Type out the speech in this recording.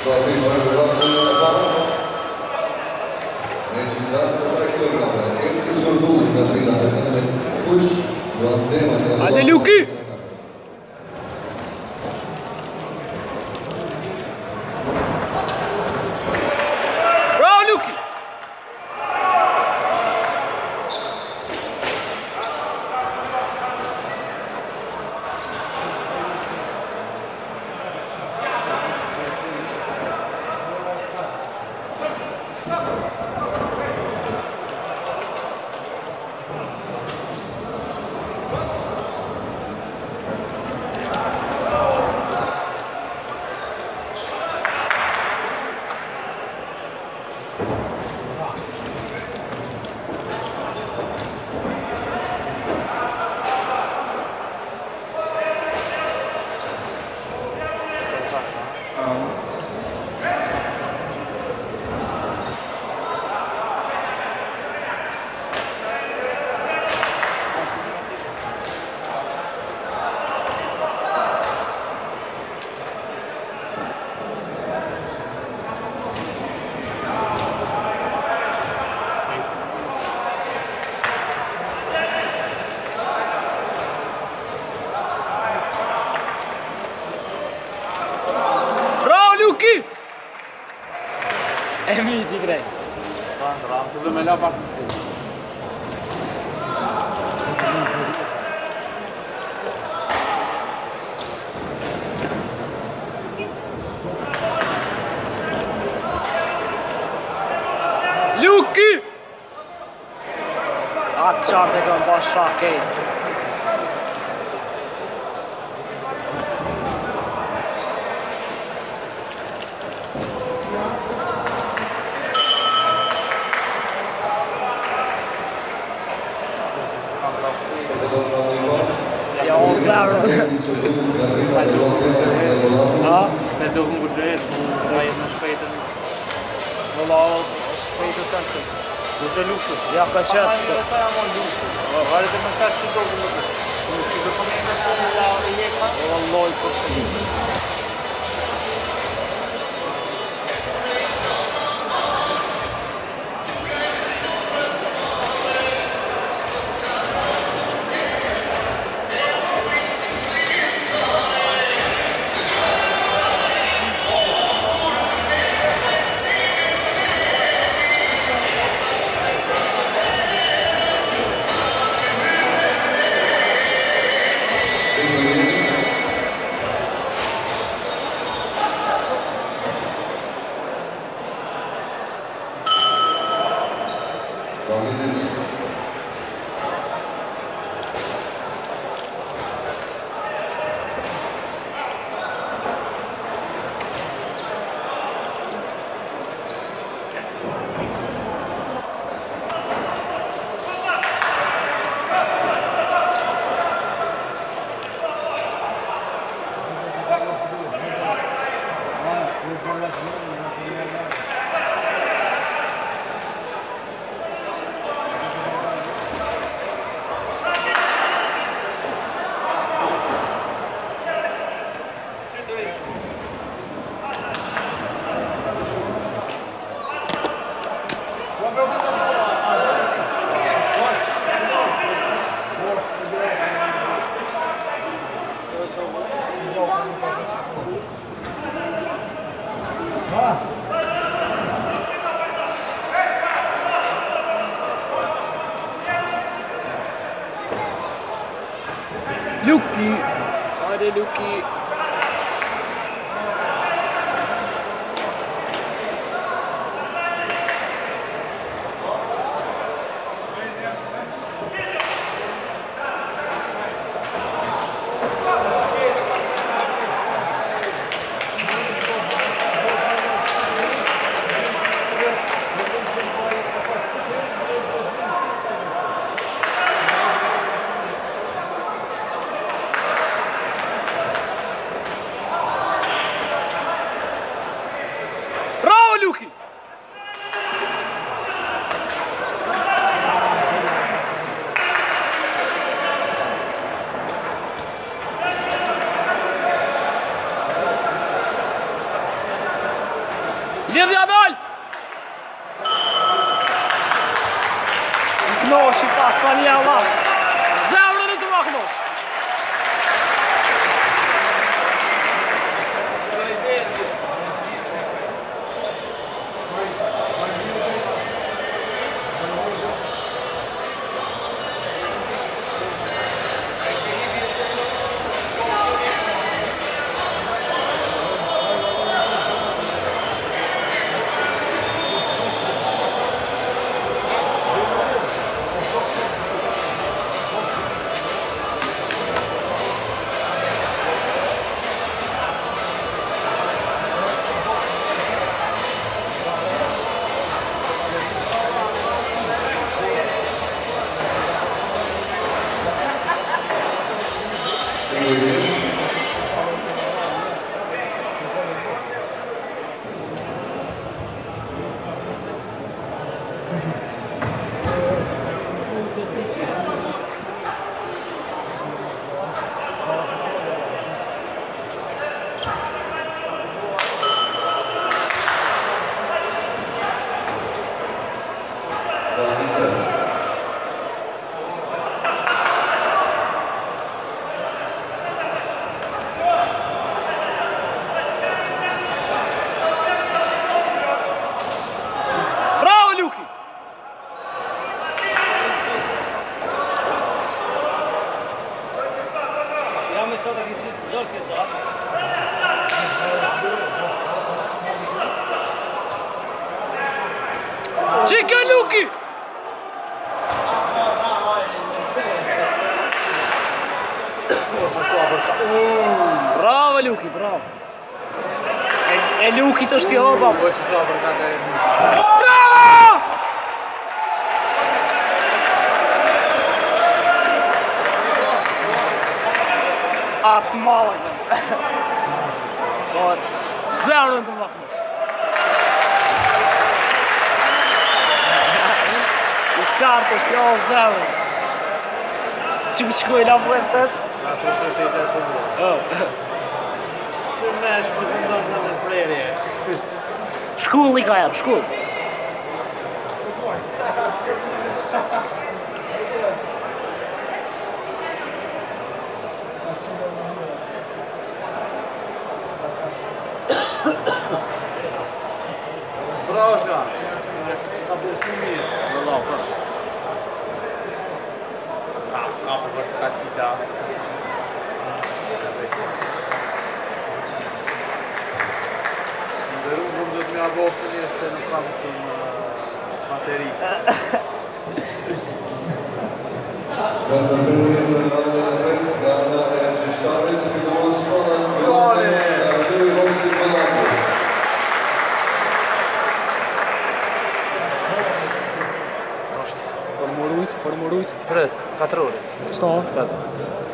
Allez Luki! Bravo Luki! Luki! É mítico, né? Vamos fazer melhor para você. Luki! Atçardı kan başakey. Ja, zero. Ja. Até deu um jeito, vai nas peitas. Vou lá, feito sempre. Você Lucas. Ja, kanske. Agora também está chegou o Lucas. Quando chegou também ainda foi lá e é claro. Vallahi korktum. Luki! Hadi Luki! Lidhja dal! Knoshi pas Paniela. Zemrën e të ma Knosh. Çeka Luki! Bravo Luki, bravo. E Luki të është jo, bab. Bravo! Atë malë. Zemrën të maknës. I qartë është jo zemrën. Që qëkoj la më e pëtët? Ato të të të shumë. Të me shpërfundon në të prerje. Shkull i ka jam, shkull. Bravo, Shka. Ka bërë mirë. Vëllau, për. Ka për ka qita. Ndërru mund të më aboftë një se nuk kam shumë materi. Për mërujt. Pret, 4 orë. Sto? 4.